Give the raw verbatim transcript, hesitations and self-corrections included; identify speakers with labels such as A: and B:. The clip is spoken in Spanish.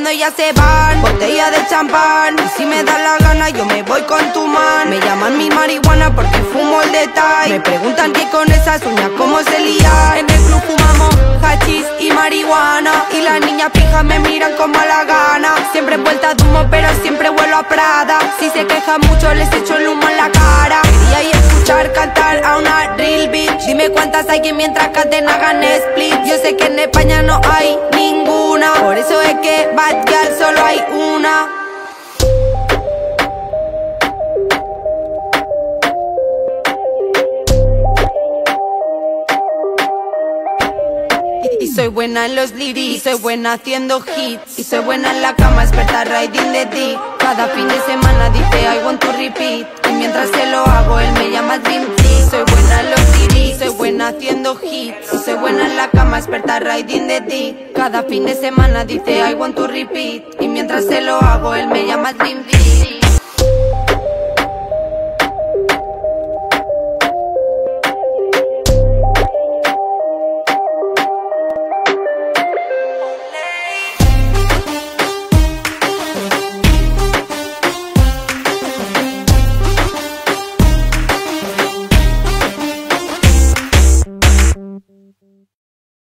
A: cuando ellas se van, botella de champán. Y si me da la gana yo me voy con tu man. Me llaman mi marihuana porque fumo el detalle. Me preguntan que con esas uñas cómo se lían. En el club fumamos hachís y marihuana. Y las niñas pijas me miran con mala gana. Siempre vuelta de humo pero siempre vuelo a Prada. Si se quejan mucho les echo el humo en la cara. Quería ir a escuchar cantar a una real bitch. Dime cuántas hay que mientras canten hagan split. Yo sé que en España no hay ninguna, por eso es que bad girl solo hay una. Y soy buena en los lyrics, y soy buena haciendo hits. Y soy buena en la cama, experta riding the dick. Cada fin de semana dice I want to repeat. Y mientras se lo hago, él me llama Dream Team. Soy buena en los lyrics, soy buena haciendo hits. Y soy buena en la cama, experta riding the dick. Cada fin de semana dice I want to repeat. Y mientras se lo hago, él me llama Dream Team.